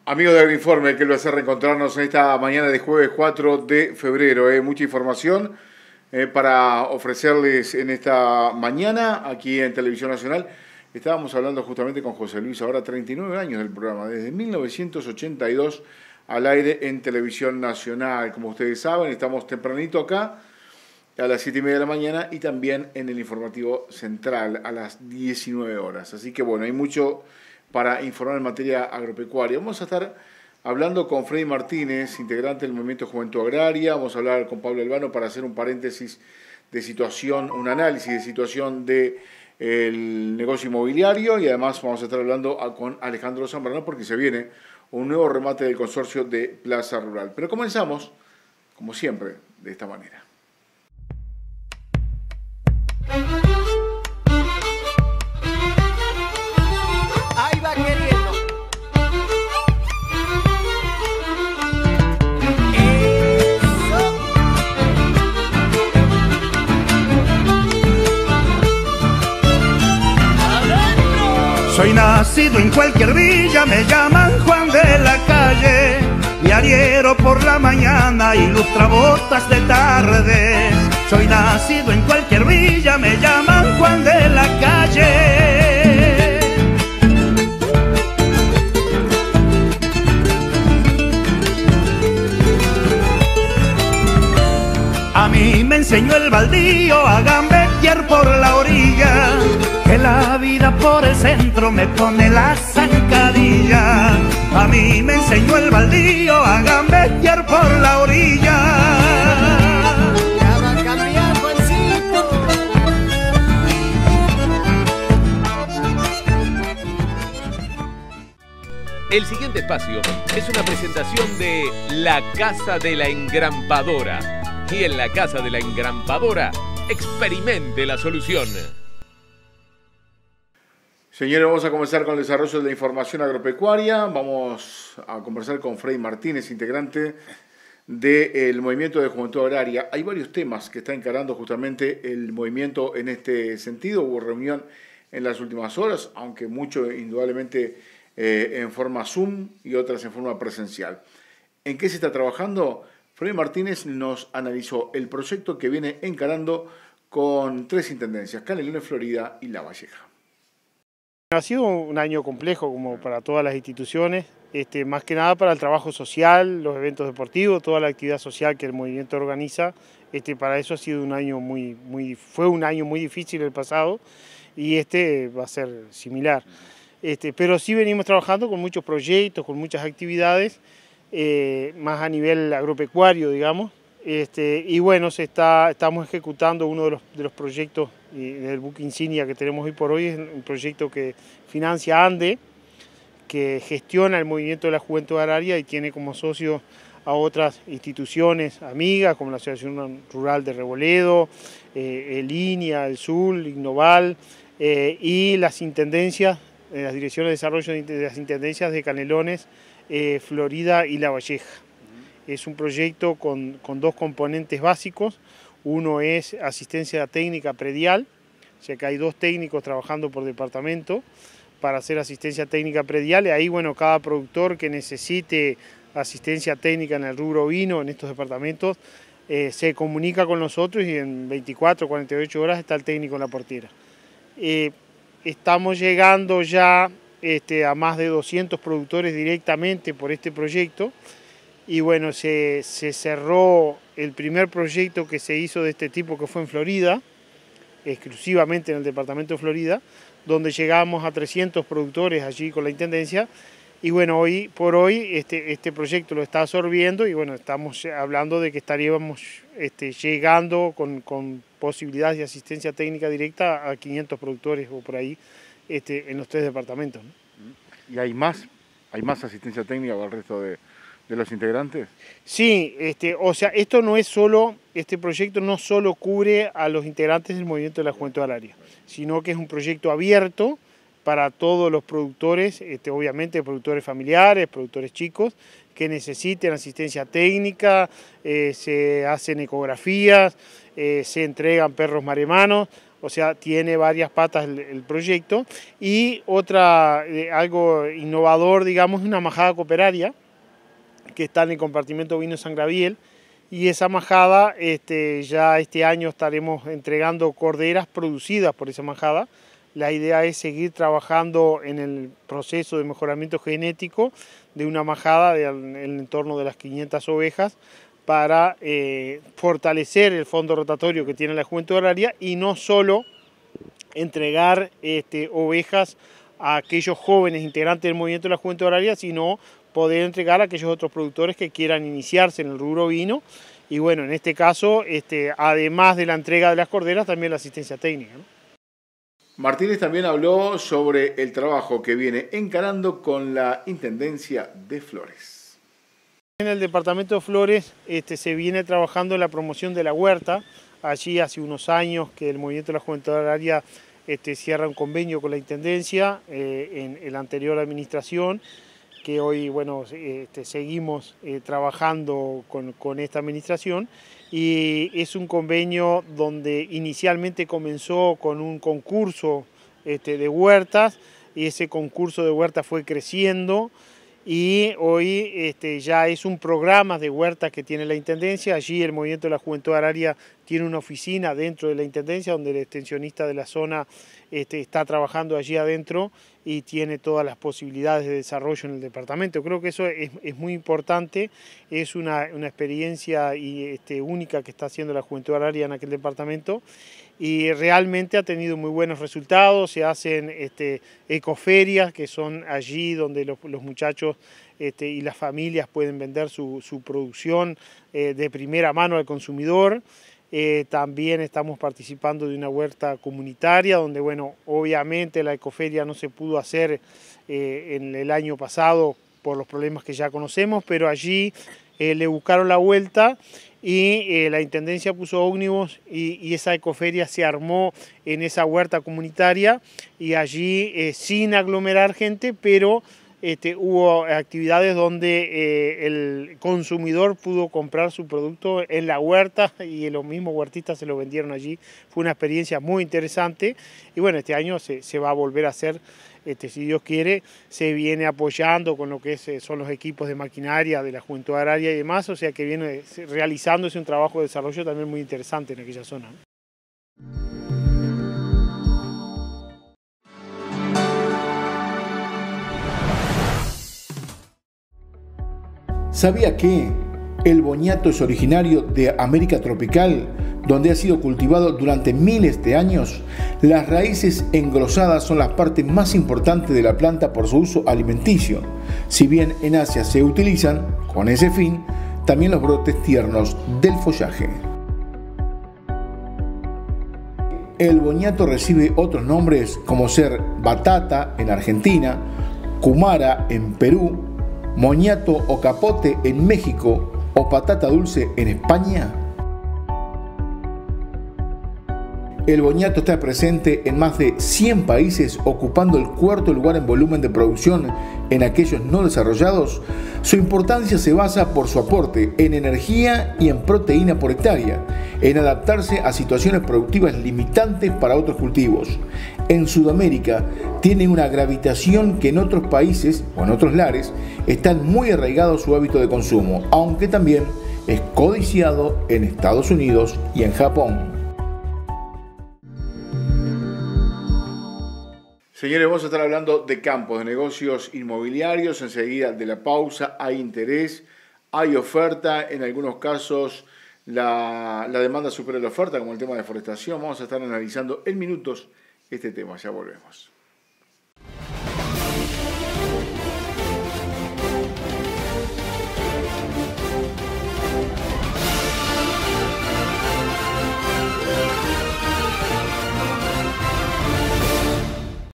Amigos de Agroinforme, que lo hace reencontrarnos en esta mañana de jueves 4 de febrero. Mucha información para ofrecerles en esta mañana aquí en Televisión Nacional. Estábamos hablando justamente con José Luis, ahora 39 años del programa, desde 1982 al aire en Televisión Nacional. Como ustedes saben, estamos tempranito acá a las 7:30 de la mañana y también en el informativo central a las 19 horas. Así que bueno, hay mucho para informar en materia agropecuaria. Vamos a estar hablando con Freddy Martínez, integrante del Movimiento Juventud Agraria. Vamos a hablar con Pablo Albano para hacer un paréntesis de situación, un análisis de situación del negocio inmobiliario, y además vamos a estar hablando con Alejandro Zambrano porque se viene un nuevo remate del consorcio de Plaza Rural. Pero comenzamos, como siempre, de esta manera. Ahí va queriendo. Eso. Adentro. Soy nacido en cualquier villa, me llaman Juan de la Calle. Diariero por la mañana, ilustrabotas de tarde. Soy nacido en cualquier villa, me llaman Juan de la Calle. A mí me enseñó el baldío a gambetear por la orilla, que la vida por el centro me pone la zancadilla. A mí me enseñó el baldío a gambetear por la orilla. Ya va a cambiar, Juancito. El siguiente espacio es una presentación de La Casa de la Engrampadora. Y en La Casa de la Engrampadora, experimente la solución. Señores, vamos a comenzar con el desarrollo de la información agropecuaria. Vamos a conversar con Freddy Martínez, integrante del Movimiento de Juventud Agraria. Hay varios temas que está encarando justamente el movimiento en este sentido. Hubo reunión en las últimas horas, aunque mucho indudablemente en forma Zoom y otras en forma presencial. ¿En qué se está trabajando? Freddy Martínez nos analizó el proyecto que viene encarando con tres intendencias, Canelones, Florida y La Valleja. Ha sido un año complejo como para todas las instituciones, más que nada para el trabajo social, los eventos deportivos, toda la actividad social que el movimiento organiza. Para eso ha sido un año fue un año muy difícil el pasado y va a ser similar. Pero sí venimos trabajando con muchos proyectos, con muchas actividades, más a nivel agropecuario, digamos. Y bueno, estamos ejecutando uno de los proyectos del buque insignia que tenemos hoy por hoy, es un proyecto que financia ANDE, que gestiona el movimiento de la Juventud Agraria y tiene como socio a otras instituciones amigas, como la Asociación Rural de Reboledo, el INIA, el SUL, Ignoval, y las intendencias, las direcciones de desarrollo de las intendencias de Canelones, Florida y La Valleja. Es un proyecto con dos componentes básicos. Uno es asistencia técnica predial, o sea que hay dos técnicos trabajando por departamento para hacer asistencia técnica predial. Y ahí, bueno, cada productor que necesite asistencia técnica en el rubro ovino en estos departamentos se comunica con nosotros y en 24 o 48 horas está el técnico en la portera. Estamos llegando ya a más de 200 productores directamente por este proyecto. Y bueno, se cerró el primer proyecto que se hizo de este tipo, que fue en Florida, exclusivamente en el departamento de Florida, donde llegamos a 300 productores allí con la intendencia. Y bueno, hoy por hoy este proyecto lo está absorbiendo y bueno, estamos hablando de que estaríamos llegando con posibilidades de asistencia técnica directa a 500 productores o por ahí en los tres departamentos, ¿no? ¿Y hay más asistencia técnica para el resto de los integrantes? Sí, o sea, esto no es solo, este proyecto no solo cubre a los integrantes del movimiento de la Juventud Agraria, sino que es un proyecto abierto para todos los productores, obviamente productores familiares, productores chicos, que necesiten asistencia técnica, se hacen ecografías, se entregan perros maremanos, o sea, tiene varias patas el proyecto. Y otra, algo innovador, digamos, es una majada cooperaria que está en el compartimento Vino San Gabriel. Y esa majada, ya este año estaremos entregando corderas producidas por esa majada. La idea es seguir trabajando en el proceso de mejoramiento genético de una majada en el entorno de las 500 ovejas para fortalecer el fondo rotatorio que tiene la Juventud Agraria y no solo entregar ovejas a aquellos jóvenes integrantes del movimiento de la Juventud Agraria, sino poder entregar a aquellos otros productores que quieran iniciarse en el rubro vino. Y bueno, en este caso, además de la entrega de las corderas, también la asistencia técnica, ¿no? Martínez también habló sobre el trabajo que viene encarando con la Intendencia de Flores. En el departamento de Flores se viene trabajando en la promoción de la huerta. Allí hace unos años que el movimiento de la Juventud Agraria cierra un convenio con la Intendencia en la anterior administración, que hoy bueno, seguimos trabajando con esta administración, y es un convenio donde inicialmente comenzó con un concurso de huertas, y ese concurso de huertas fue creciendo y hoy ya es un programa de huertas que tiene la Intendencia. Allí el movimiento de la Juventud Agraria tiene una oficina dentro de la Intendencia donde el extensionista de la zona está trabajando allí adentro y tiene todas las posibilidades de desarrollo en el departamento. Creo que eso es muy importante, es una experiencia única que está haciendo la Juventud Agraria en aquel departamento y realmente ha tenido muy buenos resultados. Se hacen ecoferias que son allí donde los muchachos y las familias pueden vender su producción de primera mano al consumidor. También estamos participando de una huerta comunitaria donde, bueno, obviamente la ecoferia no se pudo hacer en el año pasado por los problemas que ya conocemos, pero allí le buscaron la vuelta y la Intendencia puso ómnibus y esa ecoferia se armó en esa huerta comunitaria y allí sin aglomerar gente, pero hubo actividades donde el consumidor pudo comprar su producto en la huerta y los mismos huertistas se lo vendieron allí. Fue una experiencia muy interesante y bueno, este año se va a volver a hacer, si Dios quiere, se viene apoyando con lo que son los equipos de maquinaria de la Juventud Agraria y demás, o sea que viene realizándose un trabajo de desarrollo también muy interesante en aquella zona, ¿no? ¿Sabía que el boñato es originario de América tropical, donde ha sido cultivado durante miles de años? Las raíces engrosadas son la parte más importante de la planta por su uso alimenticio. Si bien en Asia se utilizan, con ese fin, también los brotes tiernos del follaje. El boñato recibe otros nombres como ser batata en Argentina, cumara en Perú, moñato o capote en México o patata dulce en España. El boñato está presente en más de 100 países, ocupando el cuarto lugar en volumen de producción en aquellos no desarrollados. Su importancia se basa por su aporte en energía y en proteína por hectárea, en adaptarse a situaciones productivas limitantes para otros cultivos. En Sudamérica tiene una gravitación que en otros países o en otros lares están muy arraigados su hábito de consumo, aunque también es codiciado en Estados Unidos y en Japón. Señores, vamos a estar hablando de campos, de negocios inmobiliarios. Enseguida de la pausa hay interés, hay oferta. En algunos casos la demanda supera la oferta, como el tema de deforestación. Vamos a estar analizando en minutos este tema. Ya volvemos.